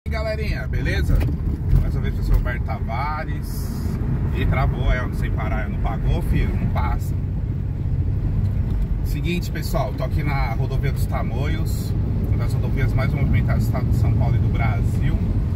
Galerinha, beleza? Mais uma vez o professor Roberto Tavares. E travou, sem parar, não pagou, filho, não passa. Seguinte, pessoal, tô aqui na rodovia dos Tamoios, uma das rodovias mais movimentadas do estado de São Paulo e do Brasil.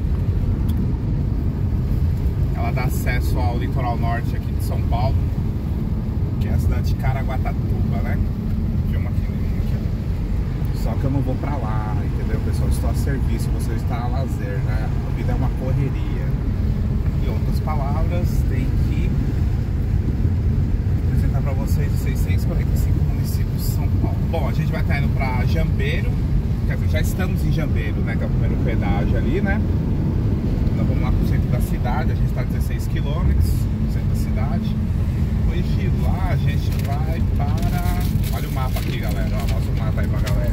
Ela dá acesso ao litoral norte aqui de São Paulo, que é a cidade de Caraguatatuba, né? Filma aqui. Só que eu não vou pra lá, entendeu, pessoal? Estou a serviço, você está a lazer, né? A vida é uma correria. Em outras palavras, tem que apresentar para vocês os 645 municípios de São Paulo. Bom, a gente vai estar indo para Jambeiro, quer dizer, já estamos em Jambeiro, né? Que é o primeiro pedágio ali, né? Nós vamos lá pro centro da cidade, a gente está a 16 km no centro da cidade. Depois de lá, a gente vai para... Olha o mapa aqui, galera. Ó, mostra o mapa aí pra galera.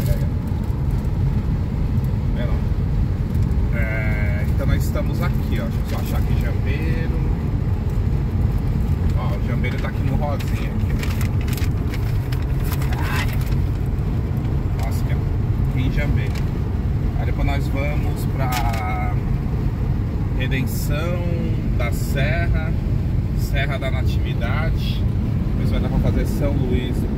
Vendo? Então nós estamos aqui, ó. Deixa eu só achar aqui Jambeiro. Ó, o Jambeiro tá aqui no rosinha aqui. Nossa, aqui em Jambeiro. Aí depois nós vamos pra Redenção da Serra, Serra da Natividade. Depois vai dar pra fazer São Luís do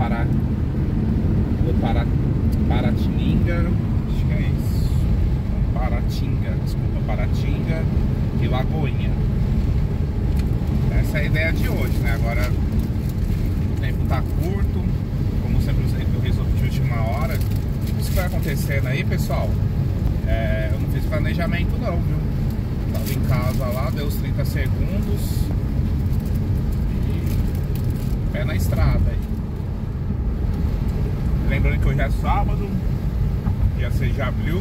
Paratininga. Acho que é isso. Paratinga e Lagoinha. Essa é a ideia de hoje, né? Agora o tempo tá curto, como sempre eu resolvi de última hora. Isso que vai acontecendo aí, pessoal, eu não fiz planejamento não, viu? Tava em casa lá, deu os 30 segundos e pé na estrada aí. Lembrando que hoje é sábado, dia 6 de abril.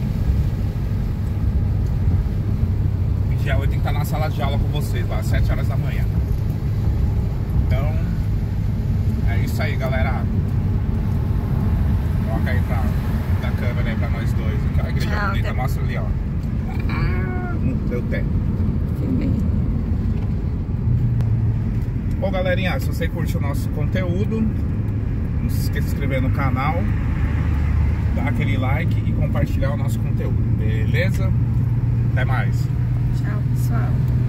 Dia 8 tem que estar na sala de aula com vocês lá, às 7 horas da manhã. Então, é isso aí, galera. Coloca aí da câmera aí pra nós dois. Olha a igreja bonita, tá. Mostra ali, ó. Deu tempo. Bom, galerinha, se você curte o nosso conteúdo, não se esqueça de se inscrever no canal, dar aquele like e compartilhar o nosso conteúdo, beleza? Até mais. Tchau, pessoal.